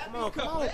Come on.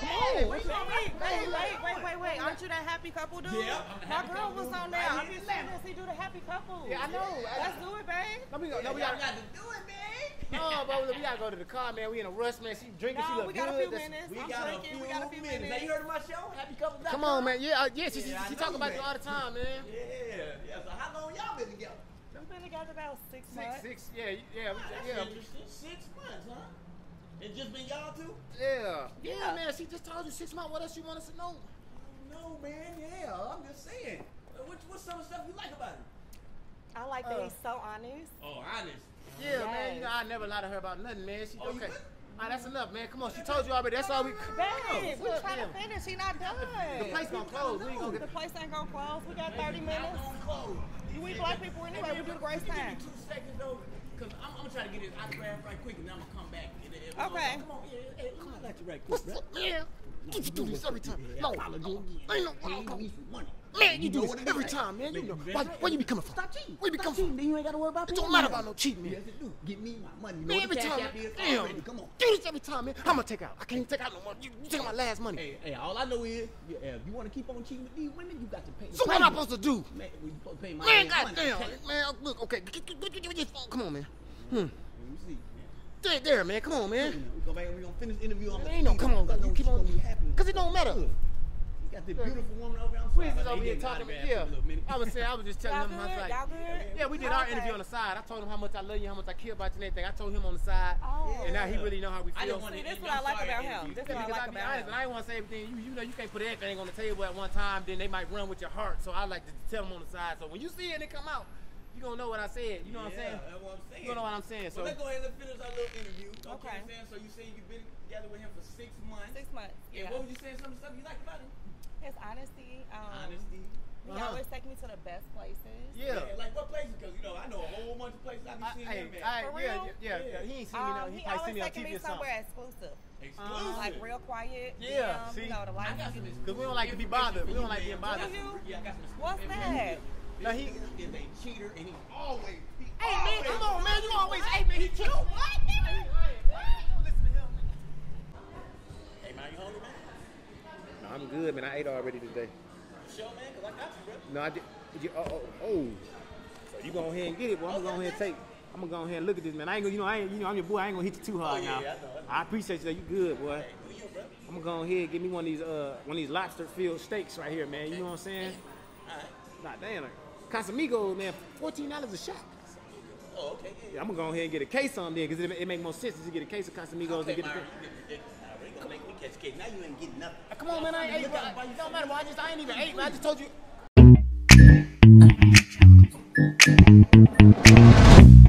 Wait. Aren't you that happy couple dude? Yeah. My girl was on there. I'm just saying this. He do the happy couple. Yeah, I know. Let's do it, babe. We Y'all gotta got to do it, man. No, but we gotta go to the car, man. We in a rush, man. She drinking, she No, look we got good. a few minutes. We I'm got drinking. We got a few minutes. minutes. Have you heard of my show? Happy Couple. Come on, man. Yeah, she I talk know, about you man. all the time, man. Yeah. So how long y'all been together? We've been together about 6 months. Six. Yeah. That's interesting. 6 months, huh? It's just been y'all two? Yeah, man. She just told you 6 months. What else you want us to know? No, man. Yeah, I'm just saying. What's some of the stuff you like about him? I like that he's so honest. Oh, honest. Yeah, Yes. man. You know I never lie to her about nothing, man. She Oh, you okay. good? That's enough, man. Come on, she told you already. That's all we. Babe, we're Look, trying to damn. finish. He not done. The place gonna close. We ain't gonna The get. place ain't gonna close. We got 30 minutes. We black people anyway. We do the grace Give me time. 2 seconds, though, because I'm trying to get this autograph right quick, and then I'm going to come back. Okay. Come on, hey, come on, you right quick, bro. Man, you do this every time. No, ain't no. Pay me some money. Man, you do know this what it every is. time, man. You know. Man, Where you be coming from? Stop cheating. Where you be Stop coming from? cheating. Then you ain't got to worry about It paying don't matter me. about no cheating, man. Yes, it do. Give me my money. You know Man, what every the cash time. app is Damn. already. Come on. Do this every time, man. I'm gonna take out. I can't take out no more. You take my last money. Hey, all I know is, if you want to keep on cheating with these women, you got to pay. So what am I supposed to do? Man, we supposed to pay my Man, ass money. goddamn. Okay? Man, look, okay. Get your phone. Come on, man. Let me see. There, man. Come on, man. We go back and we gonna finish the interview. Man, ain't no, come on. You keep on. Cause it don't matter. You got this beautiful woman over there. I'm We sorry, was they over here getting talking. autographed for Yeah, a little minute. I was just telling Y'all him. I was good? like, Y'all good? yeah, we did our Okay. interview on the side. I told him how much I love you, how much I care about you, and everything. I told him on the side, Oh. and now he really know how we I feel. didn't want See, to. this is what I like about him. This is what I Because like I be about honest, him. and I ain't want to say everything. You know, you can't put everything on the table at one time. Then they might run with your heart. So I like to tell them on the side. So when you see it and it come out, you gonna know what I said. You know what I'm saying? That's what I'm saying. You know what I'm saying? So So let's go ahead and finish our little interview. Okay. What I'm saying? So you say you've been together with him for 6 months. 6 months. And Yeah. what was you saying? Some of the stuff you like about him? His honesty. Honesty. He always take me to the best places. yeah. Like what places? Because you know I know a whole bunch of places I be seeing him at. For real? yeah. He ain't seen me now. He He probably always seen me on taking TV me or something. somewhere exclusive. Exclusive. Like real quiet. Yeah, dim, see? You know, the I lights. got some exclusive. Because we don't like to be bothered. We don't like being bothered. Do you? Yeah, I got some exclusive What's information. that? Now he. Is a cheater and he always. Hey man, come on, man. You always. Hey man, he cute. What? Hey man, you hungry, man? No, I'm good, man. I ate already today. You sure, man? Cause I got you, bro. No, I did. Oh. So you go ahead and get it, boy. I'm gonna go ahead and take. I'm gonna go ahead and look at this, man. I ain't gonna, I'm your boy. I ain't gonna hit you too hard now. yeah, I know. I appreciate you. You good, boy. Hey, who you, bro? I'm gonna go ahead and get me one of these lobster filled steaks right here, man. You know what I'm saying? All right. Nah, damn. Casamigos, man, $14 a shot. Oh, okay. Yeah, I'm gonna go ahead and get a case on there because it make more sense to get a case of Casamigos Okay, and get Myron, the. you gonna make me catch case. Now you ain't getting nothing. Come on, man. I ain't ate. It don't matter. I ain't even ate, man. I just told you.